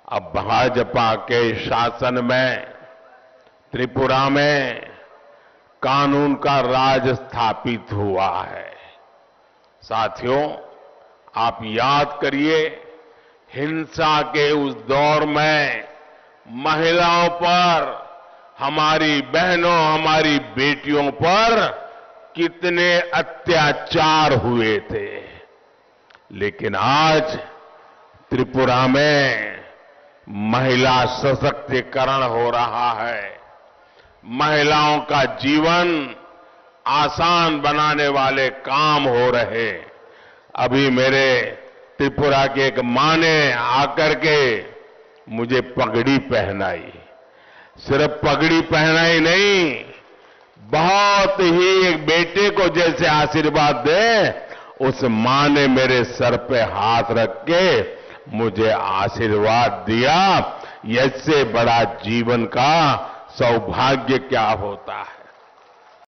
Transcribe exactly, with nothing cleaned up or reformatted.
अब भाजपा के शासन में त्रिपुरा में कानून का राज स्थापित हुआ है। साथियों, आप याद करिए, हिंसा के उस दौर में महिलाओं पर, हमारी बहनों, हमारी बेटियों पर कितने अत्याचार हुए थे। लेकिन आज त्रिपुरा में महिला सशक्तिकरण हो रहा है। महिलाओं का जीवन आसान बनाने वाले काम हो रहे। अभी मेरे त्रिपुरा की एक मां ने आकर के मुझे पगड़ी पहनाई। सिर्फ पगड़ी पहनाई नहीं, बहुत ही एक बेटे को जैसे आशीर्वाद दे, उस मां ने मेरे सर पे हाथ रख के मुझे आशीर्वाद दिया। इससे बड़ा जीवन का सौभाग्य क्या होता है।